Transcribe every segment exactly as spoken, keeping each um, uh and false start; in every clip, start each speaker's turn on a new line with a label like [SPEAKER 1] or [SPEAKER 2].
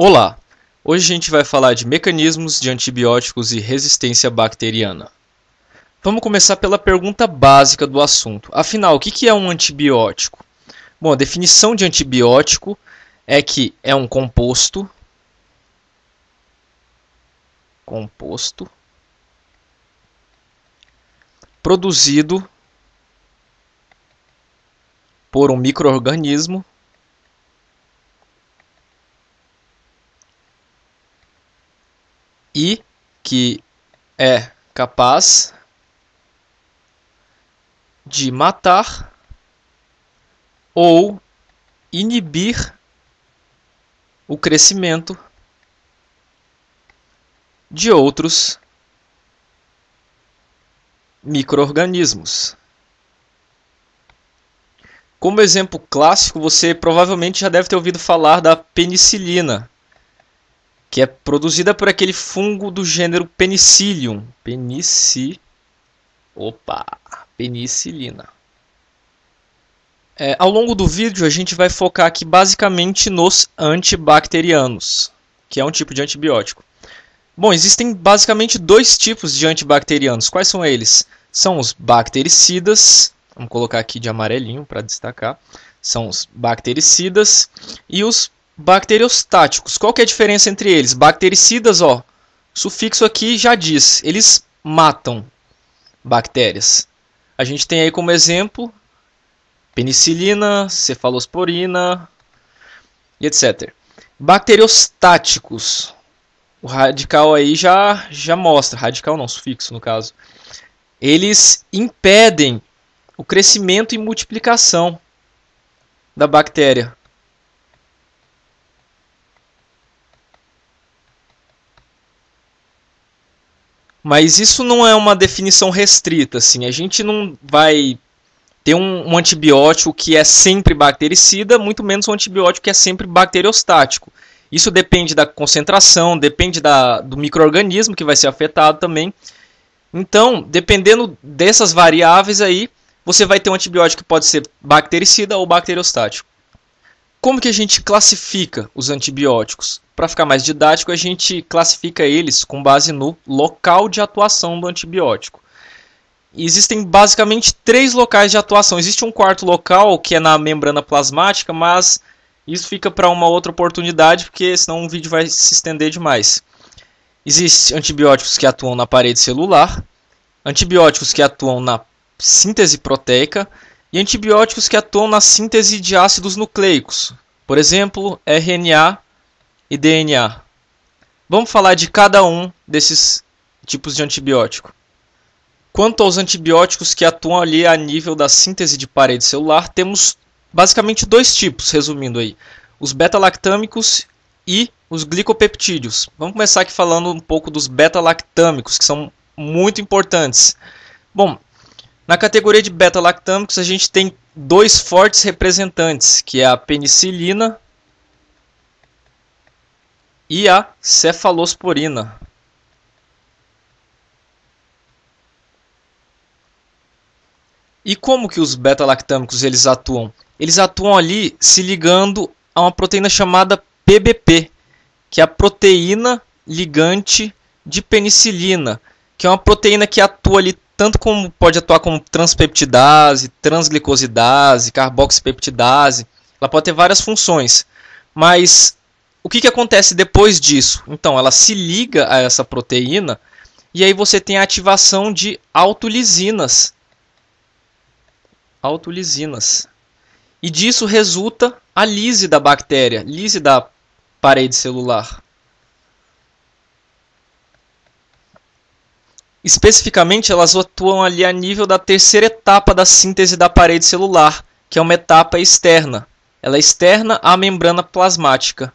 [SPEAKER 1] Olá! Hoje a gente vai falar de mecanismos de antibióticos e resistência bacteriana. Vamos começar pela pergunta básica do assunto. Afinal, o que é um antibiótico? Bom, a definição de antibiótico é que é um composto, composto produzido por um micro-organismo e que é capaz de matar ou inibir o crescimento de outros micro-organismos. Como exemplo clássico, você provavelmente já deve ter ouvido falar da penicilina, que é produzida por aquele fungo do gênero Penicillium. Penici... Opa! Penicilina. É, ao longo do vídeo, a gente vai focar aqui basicamente nos antibacterianos, que é um tipo de antibiótico. Bom, existem basicamente dois tipos de antibacterianos. Quais são eles? São os bactericidas, vamos colocar aqui de amarelinho para destacar. São os bactericidas e os bacteriostáticos. Qual que é a diferença entre eles? Bactericidas, ó, o sufixo aqui já diz, eles matam bactérias. A gente tem aí como exemplo penicilina, cefalosporina e etcétera. Bacteriostáticos, o radical aí já, já mostra, radical não, sufixo no caso. Eles impedem o crescimento e multiplicação da bactéria. Mas isso não é uma definição restrita, assim. A gente não vai ter um, um antibiótico que é sempre bactericida, muito menos um antibiótico que é sempre bacteriostático. Isso depende da concentração, depende da, do micro-organismo que vai ser afetado também. Então, dependendo dessas variáveis aí, você vai ter um antibiótico que pode ser bactericida ou bacteriostático. Como que a gente classifica os antibióticos? Para ficar mais didático, a gente classifica eles com base no local de atuação do antibiótico. E existem basicamente três locais de atuação. Existe um quarto local, que é na membrana plasmática, mas isso fica para uma outra oportunidade, porque senão o vídeo vai se estender demais. Existem antibióticos que atuam na parede celular, antibióticos que atuam na síntese proteica, e antibióticos que atuam na síntese de ácidos nucleicos, por exemplo, R N A e D N A. Vamos falar de cada um desses tipos de antibiótico. Quanto aos antibióticos que atuam ali a nível da síntese de parede celular, temos basicamente dois tipos, resumindo aí. Os beta-lactâmicos e os glicopeptídeos. Vamos começar aqui falando um pouco dos beta-lactâmicos, que são muito importantes. Bom, na categoria de beta-lactâmicos, a gente tem dois fortes representantes, que é a penicilina e a cefalosporina. E como que os beta-lactâmicos eles atuam? Eles atuam ali se ligando a uma proteína chamada P B P, que é a proteína ligante de penicilina, que é uma proteína que atua ali tanto como pode atuar como transpeptidase, transglicosidase, carboxipeptidase. Ela pode ter várias funções. Mas o que, que acontece depois disso? Então, ela se liga a essa proteína e aí você tem a ativação de autolisinas. Autolisinas. E disso resulta a lise da bactéria, lise da parede celular. Especificamente, elas atuam ali a nível da terceira etapa da síntese da parede celular, que é uma etapa externa. Ela é externa à membrana plasmática.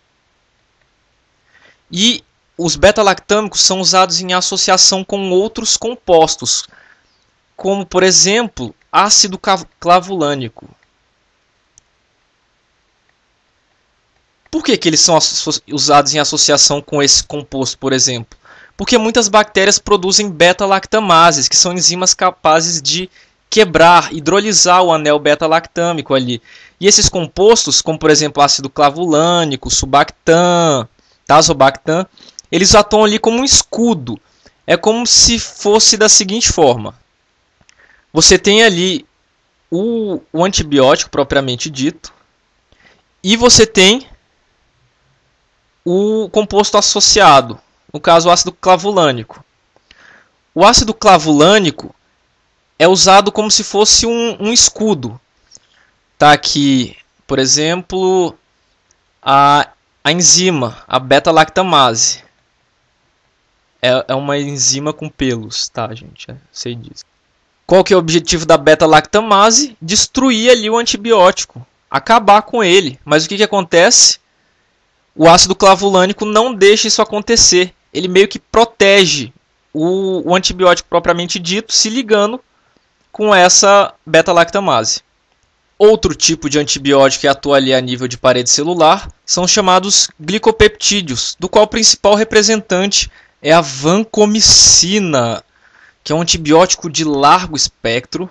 [SPEAKER 1] E os beta-lactâmicos são usados em associação com outros compostos, como, por exemplo, ácido clavulânico. Por que que eles são usados em associação com esse composto, por exemplo? Porque muitas bactérias produzem beta-lactamases, que são enzimas capazes de quebrar, hidrolisar o anel beta-lactâmico ali. E esses compostos, como por exemplo ácido clavulânico, subactam, tazobactam, eles atuam ali como um escudo. É como se fosse da seguinte forma. Você tem ali o, o antibiótico propriamente dito, e você tem o composto associado, no caso o ácido clavulânico. O ácido clavulânico é usado como se fosse um, um escudo. Tá aqui, por exemplo, a, a enzima, a beta-lactamase. É, é uma enzima com pelos, tá, gente? Eu sei disso. Qual que é o objetivo da beta-lactamase? Destruir ali o antibiótico, acabar com ele. Mas o que, que acontece? O ácido clavulânico não deixa isso acontecer. Ele meio que protege o, o antibiótico propriamente dito, se ligando com essa beta-lactamase. Outro tipo de antibiótico que atua ali a nível de parede celular são chamados glicopeptídeos, do qual o principal representante é a vancomicina, que é um antibiótico de largo espectro,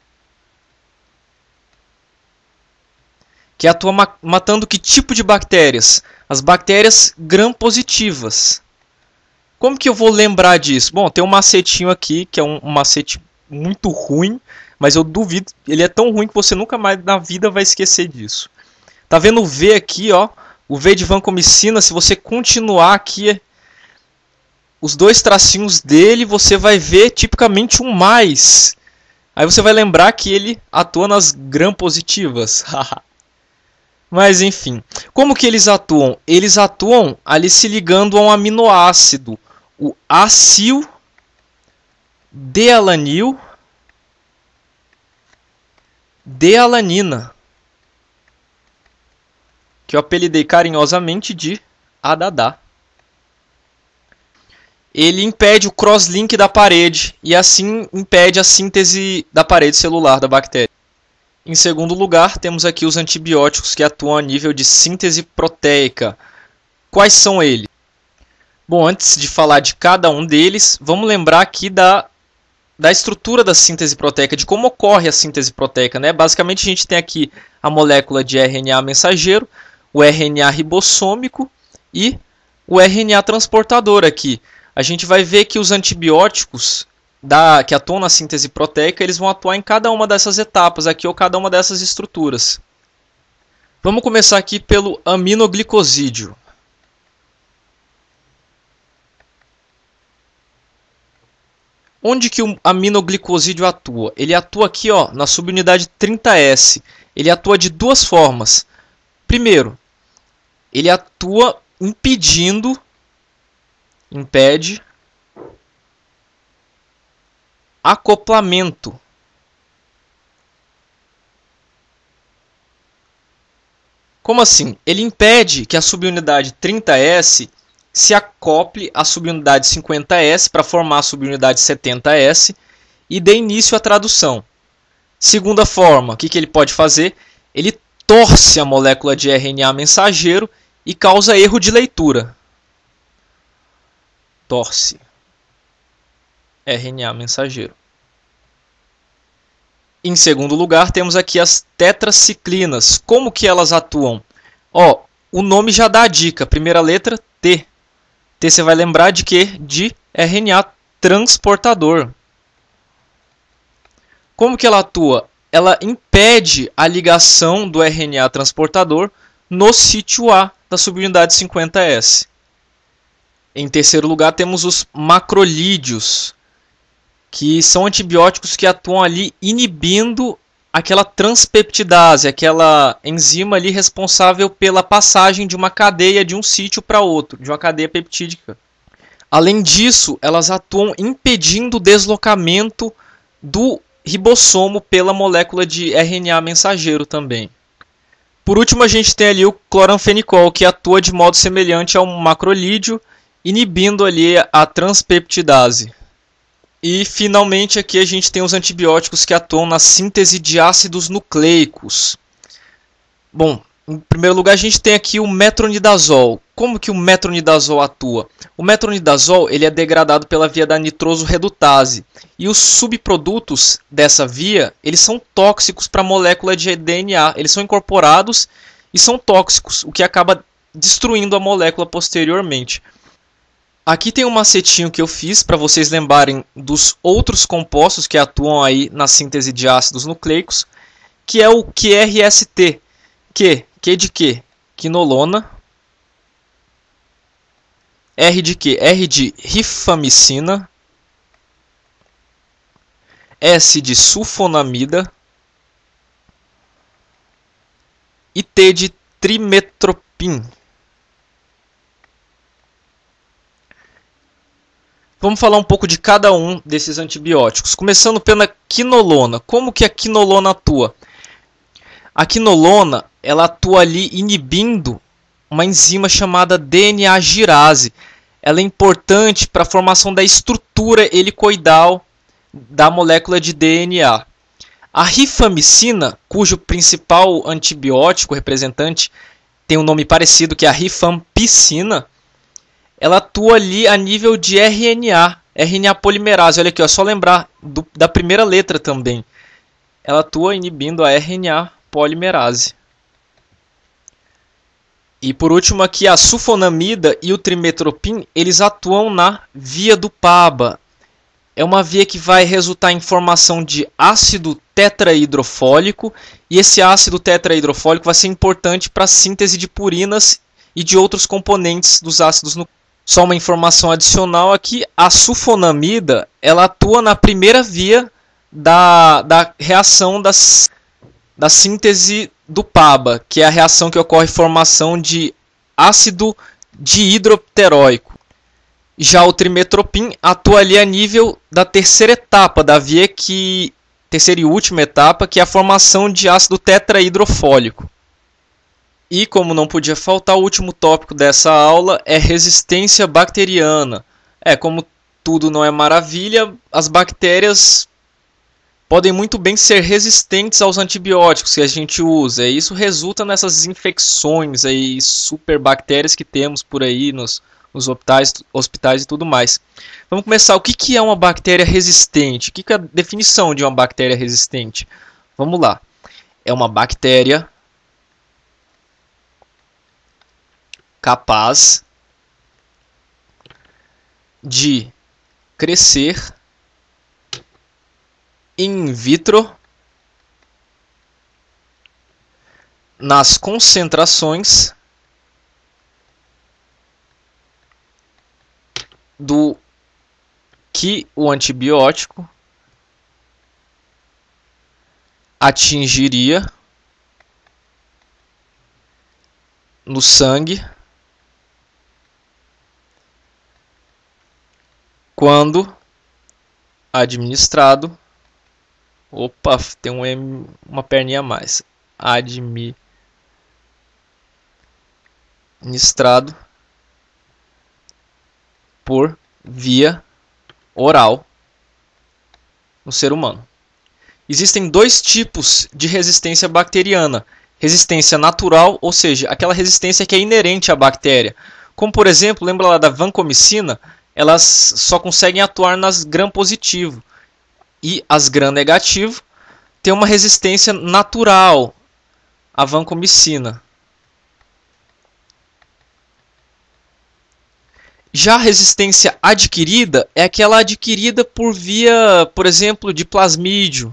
[SPEAKER 1] que atua ma matando que tipo de bactérias? As bactérias gram-positivas. Como que eu vou lembrar disso? Bom, tem um macetinho aqui, que é um, um macete muito ruim, mas eu duvido, ele é tão ruim que você nunca mais na vida vai esquecer disso. Tá vendo o V aqui, ó? O V de vancomicina, se você continuar aqui os dois tracinhos dele, você vai ver tipicamente um mais. Aí você vai lembrar que ele atua nas gram-positivas. Mas enfim, como que eles atuam? Eles atuam ali se ligando a um aminoácido, o acil dealanil dealanina, que eu apelidei carinhosamente de Adadá. Ele impede o crosslink da parede e assim impede a síntese da parede celular da bactéria. Em segundo lugar, temos aqui os antibióticos que atuam a nível de síntese proteica. Quais são eles? Bom, antes de falar de cada um deles, vamos lembrar aqui da, da estrutura da síntese proteica, de como ocorre a síntese proteica, né? Basicamente, a gente tem aqui a molécula de R N A mensageiro, o R N A ribossômico e o R N A transportador aqui. A gente vai ver que os antibióticos da, que atuam na síntese proteica, eles vão atuar em cada uma dessas etapas aqui, ou cada uma dessas estruturas. Vamos começar aqui pelo aminoglicosídeo. Onde que o aminoglicosídeo atua? Ele atua aqui, ó, na subunidade trinta S. Ele atua de duas formas. Primeiro, ele atua impedindo, impede acoplamento. Como assim? Ele impede que a subunidade trinta S se acople à subunidade cinquenta S para formar a subunidade setenta S e dê início à tradução. Segunda forma, o que, que ele pode fazer? Ele torce a molécula de R N A mensageiro e causa erro de leitura. Torce R N A mensageiro. Em segundo lugar, temos aqui as tetraciclinas. Como que elas atuam? Ó, o nome já dá a dica. Primeira letra, T. T você vai lembrar de quê? De R N A transportador. Como que ela atua? Ela impede a ligação do R N A transportador no sítio A da subunidade cinquenta S. Em terceiro lugar, temos os macrolídeos, que são antibióticos que atuam ali inibindo aquela transpeptidase, aquela enzima ali responsável pela passagem de uma cadeia de um sítio para outro, de uma cadeia peptídica. Além disso, elas atuam impedindo o deslocamento do ribossomo pela molécula de R N A mensageiro também. Por último, a gente tem ali o cloranfenicol, que atua de modo semelhante ao macrolídeo, inibindo ali a transpeptidase. E finalmente aqui a gente tem os antibióticos que atuam na síntese de ácidos nucleicos. Bom, em primeiro lugar a gente tem aqui o metronidazol. como que o metronidazol atua? O metronidazol ele é degradado pela via da nitroso-redutase. E os subprodutos dessa via, eles são tóxicos para a molécula de D N A. Eles são incorporados e são tóxicos, o que acaba destruindo a molécula posteriormente. Aqui tem um macetinho que eu fiz para vocês lembrarem dos outros compostos que atuam aí na síntese de ácidos nucleicos, que é o Q R S T. Q, Q de quê? Quinolona. R de quê? R de rifamicina. S de sulfonamida. E T de trimetropin. Vamos falar um pouco de cada um desses antibióticos. Começando pela quinolona. Como que a quinolona atua? A quinolona ela atua ali inibindo uma enzima chamada D N A girase. Ela é importante para a formação da estrutura helicoidal da molécula de D N A. A rifamicina, cujo principal antibiótico representante tem um nome parecido, que é a rifampicina, ela atua ali a nível de R N A, R N A polimerase. Olha aqui, é só lembrar do, da primeira letra também. Ela atua inibindo a R N A polimerase. E por último aqui a sulfonamida e o trimetropin, eles atuam na via do P A B A. É uma via que vai resultar em formação de ácido tetrahidrofólico, e esse ácido tetrahidrofólico vai ser importante para a síntese de purinas e de outros componentes dos ácidos nucleicos. Só uma informação adicional aqui, a sulfonamida ela atua na primeira via da, da reação das, da síntese do P A B A, que é a reação que ocorre formação de ácido dihidropteróico. Já o trimetropin atua ali a nível da terceira etapa da via, que terceira e última etapa, que é a formação de ácido tetrahidrofólico. E como não podia faltar, o último tópico dessa aula é resistência bacteriana. É, como tudo não é maravilha, as bactérias podem muito bem ser resistentes aos antibióticos que a gente usa. E isso resulta nessas infecções aí, superbactérias que temos por aí nos, nos hospitais, hospitais e tudo mais. Vamos começar. O que, que é uma bactéria resistente? O que, que é a definição de uma bactéria resistente? Vamos lá. É uma bactéria capaz de crescer in vitro nas concentrações do que o antibiótico atingiria no sangue quando administrado. Opa, tem um M, uma perninha a mais. Administrado por via oral no ser humano. Existem dois tipos de resistência bacteriana. Resistência natural, ou seja, aquela resistência que é inerente à bactéria. Como, por exemplo, lembra lá da vancomicina? Elas só conseguem atuar nas gram-positivo. E as gram-negativo têm uma resistência natural à vancomicina. Já a resistência adquirida é aquela adquirida por via, por exemplo, de plasmídio,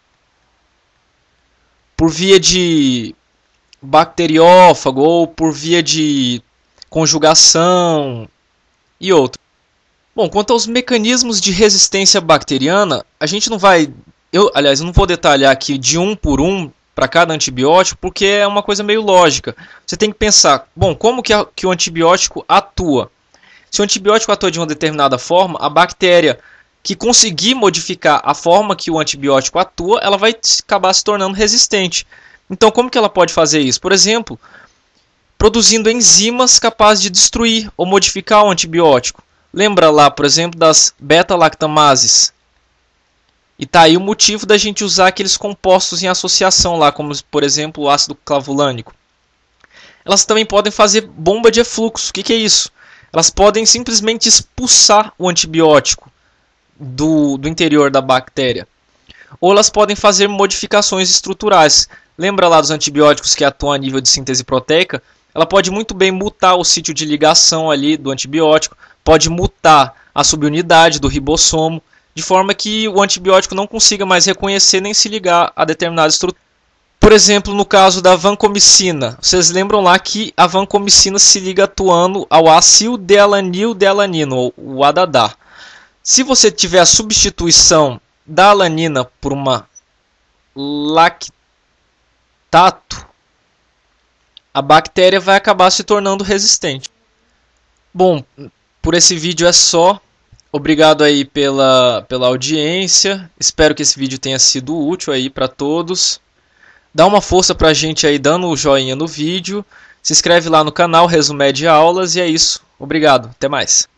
[SPEAKER 1] por via de bacteriófago ou por via de conjugação e outros. Bom, quanto aos mecanismos de resistência bacteriana, a gente não vai, eu, aliás, eu não vou detalhar aqui de um por um para cada antibiótico, porque é uma coisa meio lógica. Você tem que pensar, bom, como que, a, que o antibiótico atua? Se o antibiótico atua de uma determinada forma, a bactéria que conseguir modificar a forma que o antibiótico atua, ela vai acabar se tornando resistente. Então, como que ela pode fazer isso? Por exemplo, produzindo enzimas capazes de destruir ou modificar o antibiótico. Lembra lá, por exemplo, das beta-lactamases? E tá aí o motivo da gente usar aqueles compostos em associação lá, como por exemplo o ácido clavulânico. elas também podem fazer bomba de efluxo. O que, que é isso? Elas podem simplesmente expulsar o antibiótico do, do interior da bactéria. Ou elas podem fazer modificações estruturais. Lembra lá dos antibióticos que atuam a nível de síntese proteica? Ela pode muito bem mutar o sítio de ligação ali do antibiótico, pode mutar a subunidade do ribossomo, de forma que o antibiótico não consiga mais reconhecer nem se ligar a determinada estrutura. Por exemplo, no caso da vancomicina, vocês lembram lá que a vancomicina se liga atuando ao acildealanildealanino, o A D A D A. Se você tiver a substituição da alanina por uma lactato, a bactéria vai acabar se tornando resistente. Bom, por esse vídeo é só. Obrigado aí pela, pela audiência. Espero que esse vídeo tenha sido útil aí para todos. Dá uma força pra gente aí dando o joinha no vídeo. Se inscreve lá no canal Resumed Aulas e é isso. Obrigado. Até mais.